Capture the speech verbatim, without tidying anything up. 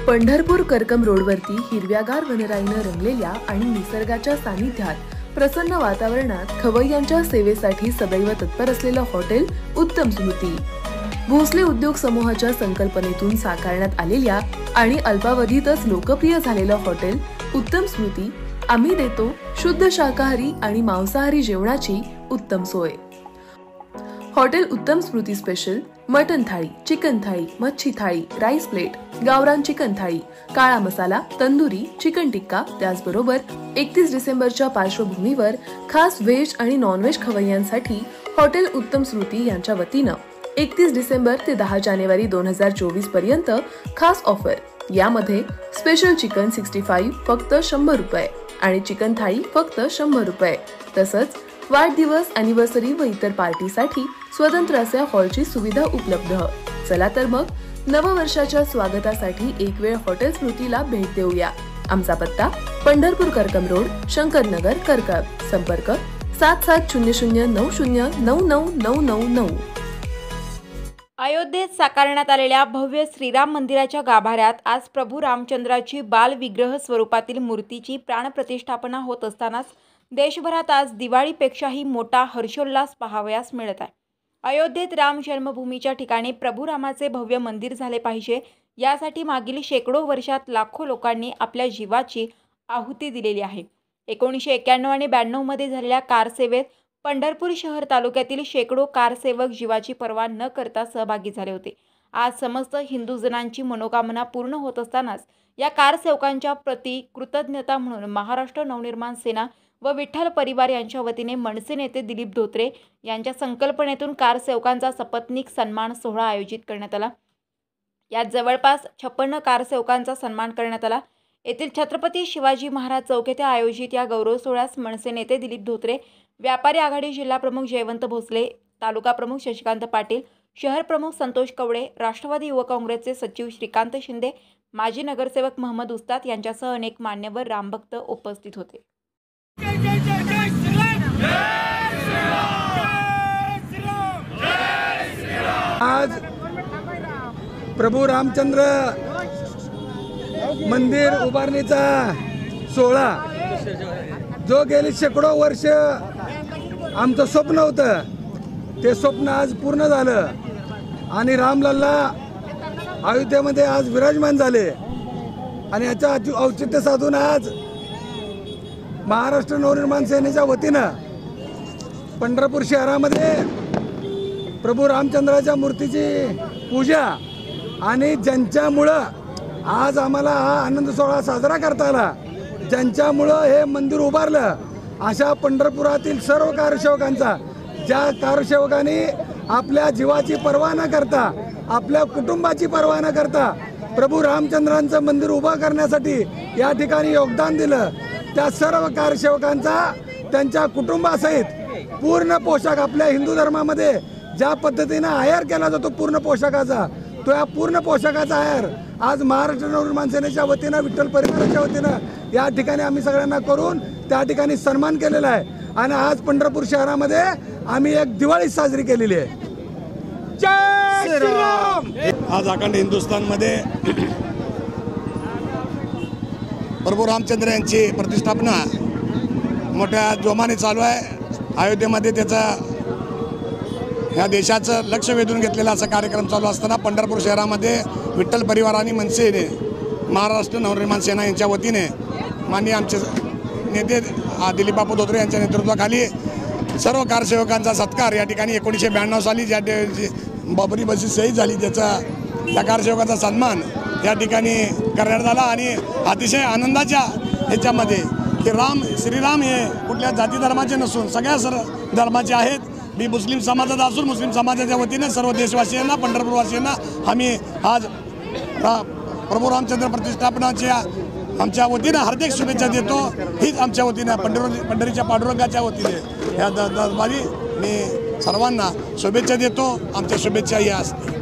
पंढरपूर करकम रोडवरती हिरव्यागार वनराईनं रंगलेल्या आणि निसर्गाच्या सानिध्यात प्रसन्न वातावरणात खवय्यांच्या सेवेसाठी सदैव तत्पर असलेलं हॉटेल उत्तम स्मृती भोसले उद्योग समूहाच्या संकल्पनेतून साकारण्यात आलेल्या आणि अल्पावधीतच लोकप्रिय झालेलं हॉटेल उत्तम स्मृती आम्ही देतो शुद्ध शाकाहारी आणि मांसाहारी जेवणाची उत्तम सोय। Hotel Uttam Smruti special mutton थाळी, चिकन थाळी, मच्छी थाळी, राईस प्लेट, गावरान चिकन थाळी, काळा मसाला, तंदुरी, चिकन टिक्का, त्याचबरोबर एकतीस डिसेंबरच्या पार्श्वभूमीवर खास व्हेज आणि नॉन व्हेज खवय्यांसाठी हॉटेल उत्तम स्मृती यांच्या वतीनं एकतीस डिसेंबर ते दहा जानेवारी दोन हजार चोवीस पर्यंत खास ऑफर। यामध्ये स्पेशल चिकन सिक्स्टी फाईव्ह फक्त शंभर रुपये आणि चिकन थाळी फक्त शंभर रुपये, तसंच वाढदिवस, अॅनिव्हर्सरी व इतर पार्टीसाठी स्वतंत्र अशा हॉलची सुविधा उपलब्ध। चला तर मग नववर्षाच्या स्वागतासाठी एक वेळ हॉटेल स्मृतीला भेट देऊया। आमचा पत्ता पंढरपूर करकम रोड, शंकरनगर, करकम। संपर्क सात सात शून्य शून्य नऊ शून्य नऊ नऊ नऊ नऊ नऊ। अयोध्येत साकारण्यात आलेल्या भव्य श्रीराम मंदिराच्या गाभाऱ्यात आज प्रभू रामचंद्राची बाल विग्रह स्वरूपातील मूर्तीची प्राणप्रतिष्ठापना होत असतानाच देशभरात आज दिवाळीपेक्षाही मोठा हर्षोल्लास पाहावयास मिळत आहे। अयोध्येत राम जन्मभूमीच्या ठिकाणी प्रभू रामाचे भव्य मंदिर झाले पाहिजे यासाठी मागील शेकडो वर्षात लाखो लोकांनी आपल्या जीवाची आहुती दिलेली आहे। एकोणीसशे एक्क्याण्णव आणि ब्याण्णव मध्ये झालेल्या कारसेवेत पंढरपूर शहर तालुक्यातील शेकडो कारसेवक जीवाची पर्वा न करता सहभागी झाले होते। आज समस्त हिंदू जनांची मनोकामना पूर्ण होत असतानाच या कारसेवकांच्या प्रति कृतज्ञता म्हणून महाराष्ट्र नवनिर्माण सेना व विठ्ठल परिवार यांच्या वतीने मनसे नेते दिलीप धोत्रे यांच्या संकल्पनेतून कारसेवकांचा सपत्नीक सन्मान सोहळा आयोजित करण्यात आला। यात जवळपास छप्पन्न कारसेवकांचा सन्मान करण्यात आला। येथील छत्रपती शिवाजी महाराज चौक येथे आयोजित या गौरव सोहळ्यास मनसे नेते दिलीप धोत्रे, व्यापारी आघाडी जिल्हा प्रमुख जयवंत भोसले, तालुका प्रमुख शशिकांत पाटील, शहर प्रमुख संतोष कवडे, राष्ट्रवादी युवक काँग्रेसचे सचिव श्रीकांत शिंदे, माजी नगरसेवक महम्मद उस्ताद यांच्यासह अनेक मान्यवर रामभक्त उपस्थित होते। आज प्रभू रामचंद्र मंदिर उभारणीचा सोहळा जो गेली शेकडो वर्ष आमचं स्वप्न होतं ते स्वप्न आज पूर्ण झालं आणि रामलल्ला अयोध्येमध्ये आज विराजमान झाले आणि याचा औचित्य साधून आज महाराष्ट्र नवनिर्माण सेनेच्या वतीनं पंढरपूर शहरामध्ये प्रभू रामचंद्राच्या मूर्तीची पूजा आणि ज्यांच्यामुळं आज आम्हाला हा आनंद सोहळा साजरा करता आला, ज्यांच्यामुळं हे मंदिर उभारलं अशा पंढरपुरातील सर्व कारसेवकांचा, ज्या कारसेवकांनी आपल्या जीवाची पर्वा न करता, आपल्या कुटुंबाची पर्वा न करता प्रभू रामचंद्रांचं मंदिर उभं करण्यासाठी या ठिकाणी योगदान दिलं, त्या सर्व कारसेवकांचा त्यांच्या कुटुंबासहित पूर्ण पोशाख आपल्या हिंदू धर्मामध्ये ज्या पद्धतीनं आयर केला जातो पूर्ण पोशाखाचा, तो या पूर्ण पोशाखाचा आयर आज महाराष्ट्र नवनिर्माण सेनेच्या वतीनं, विठ्ठल परिवाराच्या वतीनं या ठिकाणी आम्ही सगळ्यांना करून त्या ठिकाणी सन्मान केलेला आहे आणि आज पंढरपूर शहरामध्ये आम्ही एक दिवाळी साजरी केलेली आहे। जय श्रीराम। आज अखंड हिंदुस्थानमध्ये प्रभू रामचंद्र यांची प्रतिष्ठापना मोठ्या जोमाने चालू आहे। अयोध्येमध्ये त्याचा या देशाचं लक्ष वेधून घेतलेला असा कार्यक्रम चालू असताना पंढरपूर शहरामध्ये विठ्ठल परिवार आणि मनसेने, महाराष्ट्र नवनिर्माण सेना यांच्या वतीने माननीय आमचे नेते दिलीप बापू धोत्रे यांच्या नेतृत्वाखाली सर्व कारसेवकांचा सत्कार या ठिकाणी एकोणीसशे ब्याण्णव साली ज्या बाबरी मशीद शहीद झाली त्याचा त्या कारसेवकाचा सन्मान या ठिकाणी करण्यात आला आणि अतिशय आनंदाच्या ह्याच्यामध्ये की राम श्रीराम हे कुठल्या जाती धर्माचे नसून सगळ्या सर्व धर्माचे आहेत। मी मुस्लिम समाजाचा असून मुस्लिम समाजाच्या वतीने सर्व देशवासियांना, पंढरपूरवासियांना आम्ही आज रा प्रभू रामचंद्र प्रतिष्ठापनाच्या आमच्या वतीनं हार्दिक शुभेच्छा देतो। हीच आमच्या वतीनं पंढर पंढरीच्या पांडुरंगाच्या वतीने या दरबारी मी सर्वांना शुभेच्छा देतो। आमच्या शुभेच्छा या असतील।